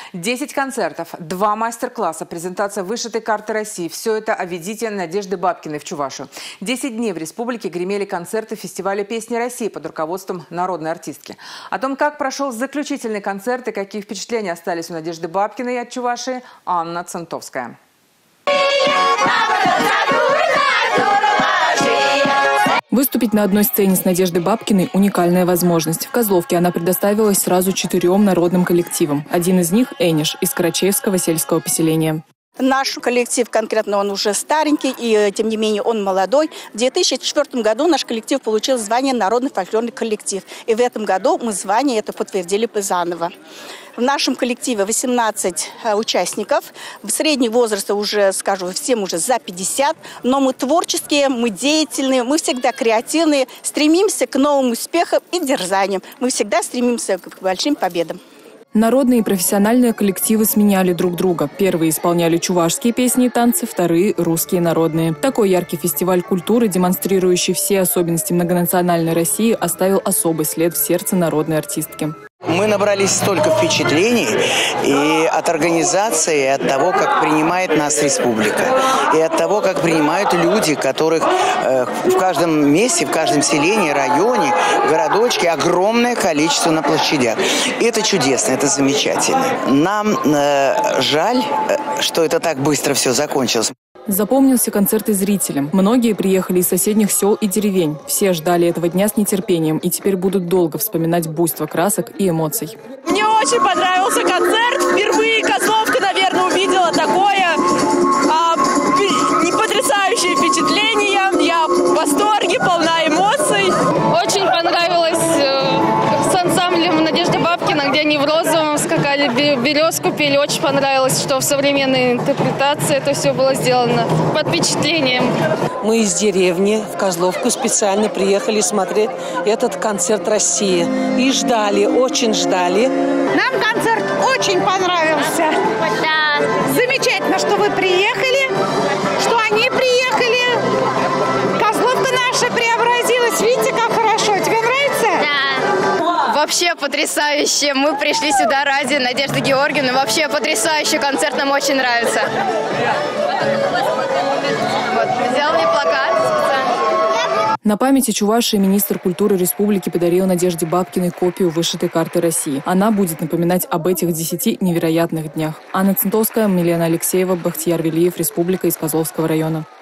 10 концертов, 2 мастер-класса, презентация вышитой карты России. Все это о визите Надежды Бабкиной в Чувашию. 10 дней в республике гремели концерты фестиваля «Песни России» под руководством народной артистки. О том, как прошел заключительный концерт и какие впечатления остались у Надежды Бабкиной от Чувашии, Анна Центовская. Выступить на одной сцене с Надеждой Бабкиной – уникальная возможность. В Козловке она предоставилась сразу 4 народным коллективам. Один из них – «Эниш» из Карачаевского сельского поселения. Наш коллектив, конкретно он уже старенький, и тем не менее он молодой. В 2004 году наш коллектив получил звание «Народный фольклорный коллектив». И в этом году мы звание это подтвердили заново. В нашем коллективе 18 участников. В средний возраст уже, скажу, всем уже за 50. Но мы творческие, мы деятельные, мы всегда креативные. Стремимся к новым успехам и дерзаниям. Мы всегда стремимся к большим победам. Народные и профессиональные коллективы сменяли друг друга. Первые исполняли чувашские песни и танцы, вторые – русские народные. Такой яркий фестиваль культуры, демонстрирующий все особенности многонациональной России, оставил особый след в сердце народной артистки. Мы набрались столько впечатлений и от организации, и от того, как принимает нас республика, и от того, как принимают люди, которых в каждом месте, в каждом селении, районе, городочке огромное количество на площадях. И это чудесно, это замечательно. Нам жаль, что это так быстро все закончилось. Запомнился концерт и зрителям. Многие приехали из соседних сел и деревень. Все ждали этого дня с нетерпением и теперь будут долго вспоминать буйство красок и эмоций. Мне очень понравился концерт. Впервые Козловка, наверное, увидела такое потрясающее впечатление. Я в восторге, полна эмоций. Очень понравилось с ансамблем Надежды Бабкиной, где они в розовом скакали, березку пели. Очень понравилось, что в современной интерпретации это все было сделано под впечатлением. Мы из деревни в Козловку специально приехали смотреть этот концерт России. И ждали, очень ждали. Нам концерт очень понравился. Да. Замечательно, что вы приехали, что они приехали. Козловка наша преобразилась. Видите, как хорошо. Тебе нравится? Да. Вообще потрясающе. Мы пришли сюда ради Надежды Георгиевны. Вообще потрясающий концерт, нам очень нравится. Вот, сделали плакат специально. На памяти Чувашии министр культуры республики подарил Надежде Бабкиной копию вышитой карты России. Она будет напоминать об этих 10 невероятных днях. Анна Центовская, Милена Алексеева, Бахтияр Велиев, Республика, из Козловского района.